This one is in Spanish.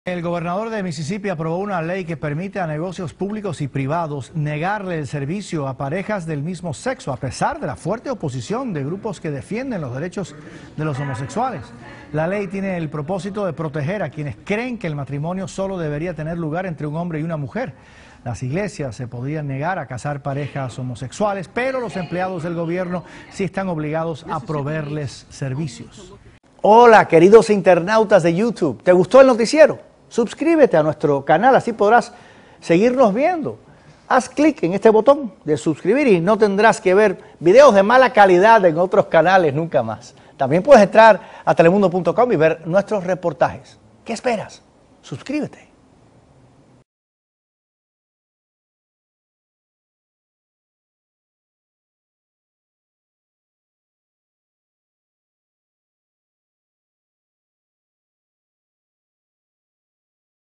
El gobernador de Mississippi aprobó una ley que permite a negocios públicos y privados negarle el servicio a parejas del mismo sexo, a pesar de la fuerte oposición de grupos que defienden los derechos de los homosexuales. La ley tiene el propósito de proteger a quienes creen que el matrimonio solo debería tener lugar entre un hombre y una mujer. Las iglesias se podrían negar a casar parejas homosexuales, pero los empleados del gobierno sí están obligados a proveerles servicios. Hola, queridos internautas de YouTube, ¿te gustó el noticiero? Suscríbete a nuestro canal, así podrás seguirnos viendo. Haz clic en este botón de suscribir y no tendrás que ver videos de mala calidad en otros canales nunca más. También puedes entrar a telemundo.com y ver nuestros reportajes. ¿Qué esperas? Suscríbete.